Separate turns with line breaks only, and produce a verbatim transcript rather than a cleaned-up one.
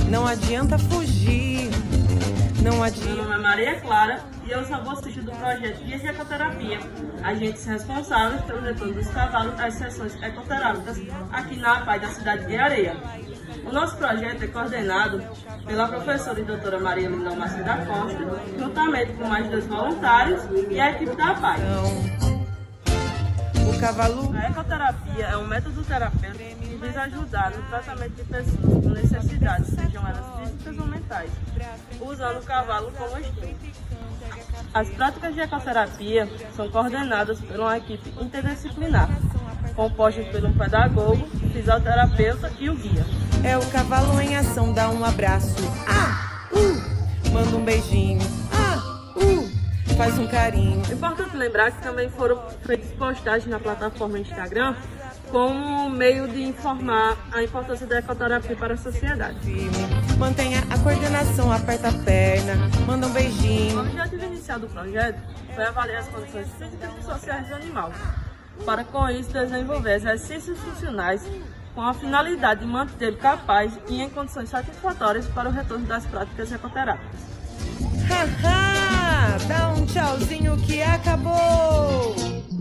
não adianta fugir, não adianta...
Meu nome é Maria Clara e eu sou bolsista do projeto Guias de Ecoterapia, agentes responsáveis pelo retorno dos cavalos às sessões ecoterápicas aqui na A P A I da cidade de Areia. O nosso projeto é coordenado pela professora e doutora Maria Lindão Macia da Costa, juntamente com mais dois voluntários e a equipe da A P A I.
O cavalo...
A ecoterapia é um método terapêutico que visa ajudar no tratamento de pessoas com necessidades, sejam elas físicas ou mentais, usando o cavalo como estímulo. As práticas de ecoterapia são coordenadas por uma equipe interdisciplinar, composta por um pedagogo, fisioterapeuta e o guia.
É o cavalo em ação, dá um abraço, ah, uh, manda um beijinho, ah, uh, faz um carinho.
É importante lembrar que também foram feitas postagens na plataforma Instagram como meio de informar a importância da ecoterapia para a sociedade.
Mantenha a coordenação, aperta a perna, manda um beijinho.
O objetivo inicial do projeto foi avaliar as condições físicas e sociais do animal, para com isso desenvolver exercícios funcionais com a finalidade de mantê-lo capaz e em condições satisfatórias para o retorno das práticas ecoterápicas.
Haha, dá um tchauzinho que acabou!